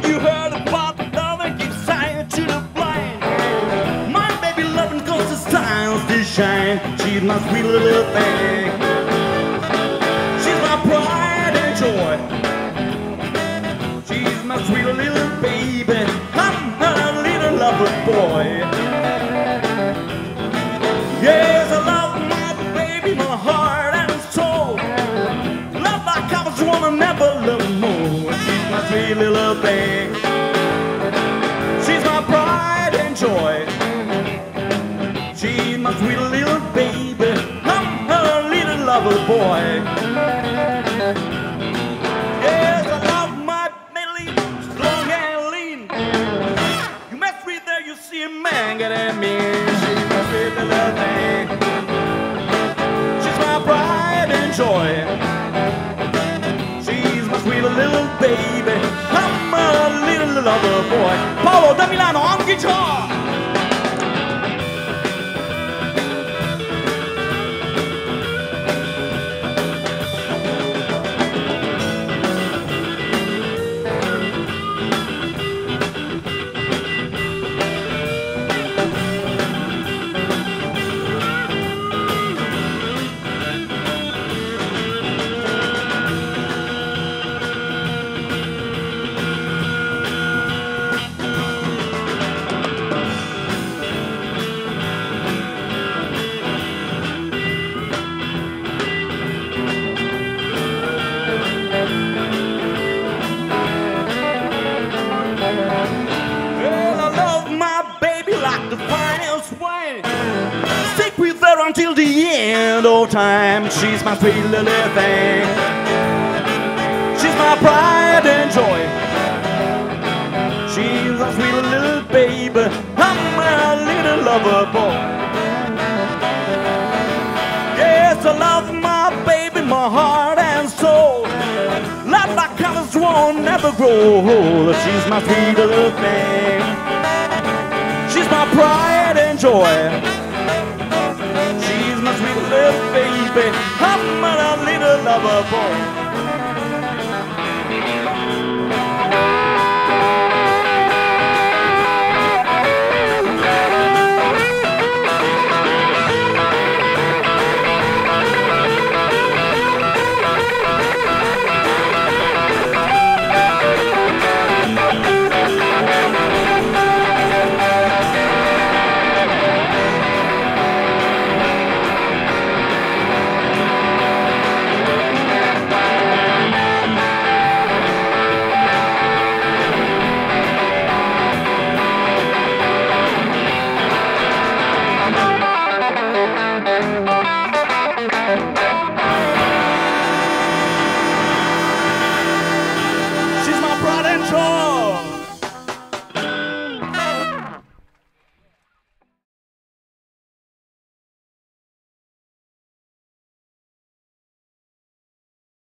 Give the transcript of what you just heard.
you heard about love and keep sight to the blind. My baby loving cause the stars to shine. She's my sweet little thing. She's my pride and joy. She's my sweet little baby. I'm her little lover boy. Yes, I love my baby, my heart and soul. Love like I was wanna never love more. She's my sweet little thing. She's my pride and joy. She's my sweet little baby. I'm her little lover boy. Yes, I love my Millie, strong and lean. You mess with her, you see a man get at me. She's my sweet little thing. She's my pride and joy. She's my sweet little baby. I'm a little lover boy. Paolo da Milano on guitar. The finest way. Stick with her until the end of time. She's my sweet little thing. She's my pride and joy. She's my sweet little baby. I'm a little lover boy. Yes, I love my baby, my heart and soul. Love like colors won't never grow. She's my sweet little thing. She's my pride and joy. She's my sweet little baby. I'm a little lover boy. She's my pride and joy.